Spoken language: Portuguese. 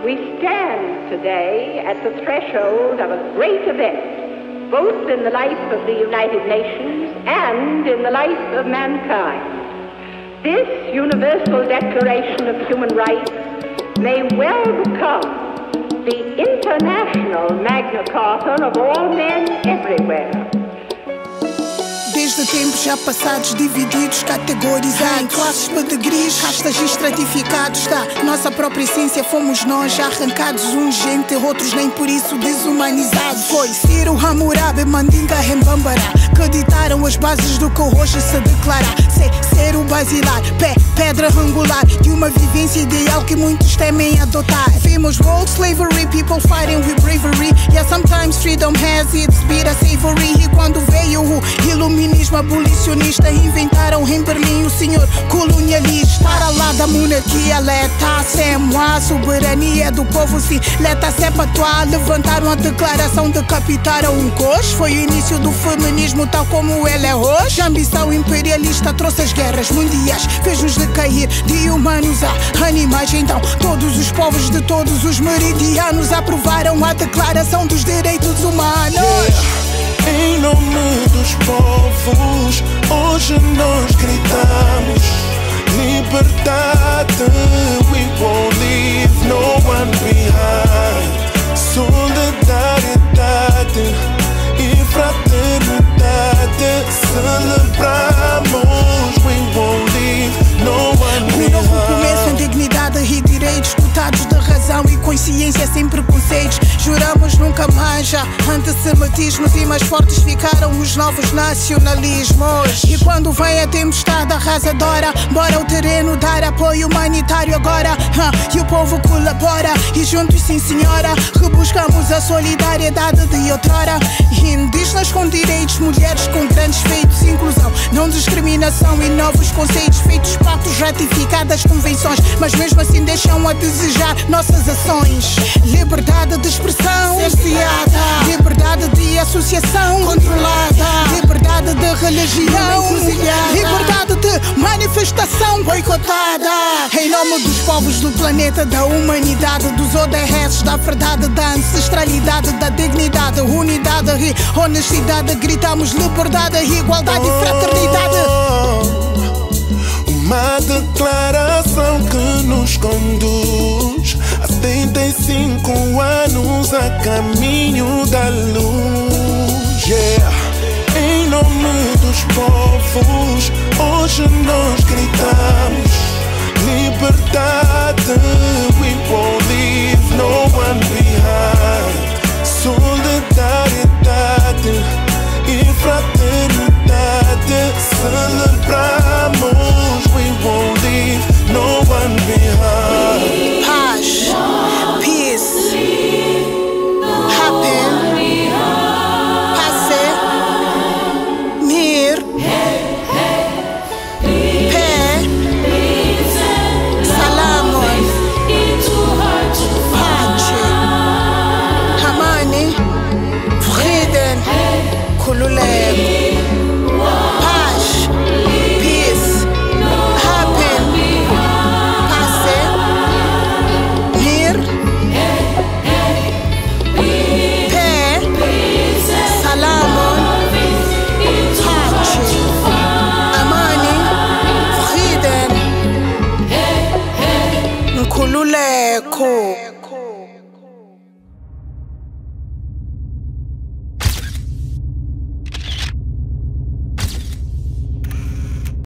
We stand today at the threshold of a great event, both in the life of the United Nations and in the life of mankind. This Universal Declaration of Human Rights may well become the international Magna Carta of all men everywhere. Desde tempos já passados, divididos, categorizados em classes, pedigrees, castas e estratificados da nossa própria essência fomos nós, arrancados uns gente, outros nem por isso desumanizados. Foi Ciro, Hammurabi, Mandinga, Rembambará que ditaram as bases do que hoje se declara ser o basilar, pedra angular de uma vivência ideal que muitos temem adotar. Vimos world slavery, people fighting with bravery. Yeah, sometimes freedom has its bitter savory. E quando veio o iluminismo abolicionista, inventaram em Berlim o senhor colonialista. Para lá da monarquia, leta-se a soberania do povo, sim, leta-se patois. Levantaram a declaração, decapitaram um coxo. Foi o início do feminismo tal como ele é hoje. A ambição imperialista trouxe as guerras mundiais, fez-nos decair de humanos a animais. Então todos os povos de todos os meridianos aprovaram a Declaração dos Direitos Humanos. Em nome dos povos, hoje nós gritamos liberdade. We won't leave no one behind. Solidariedade e fraternidade celebramos. We won't leave no one behind. Um novo começo em dignidade e direitos, dotados de razão e consciência sem preconceitos. Juramos nunca mais já antissemitismos, e mais fortes ficaram os novos nacionalismos. E quando vem a tempestade arrasadora, bora o terreno dar apoio humanitário agora. E o povo colabora, e juntos, sim senhora, rebuscamos a solidariedade de outrora. Indígenas com direitos, mulheres com grandes feitos, inclusão, não discriminação e novos conceitos. Feitos pactos, ratificadas convenções, mas mesmo assim deixam a desejar nossas ações. Liberdade de expressão cerceada, liberdade de associação controlada, liberdade de religião, liberdade de manifestação boicotada. Em nome dos povos do planeta, da humanidade, dos ODS, da verdade, da ancestralidade, da dignidade, unidade e honestidade, gritamos liberdade, igualdade e fraternidade. Uma declaração que nos conduz a 75 anos a caminho da luz. Em nome dos povos, hoje nós gritamos liberdade. We won't leave no one behind. Solidariedade e fraternidade celebramos. We won't leave no one behind. Paz, peace, happen, passe, mir, pé, salamon, pace, hamani, frieden, kululeko. Kululeko.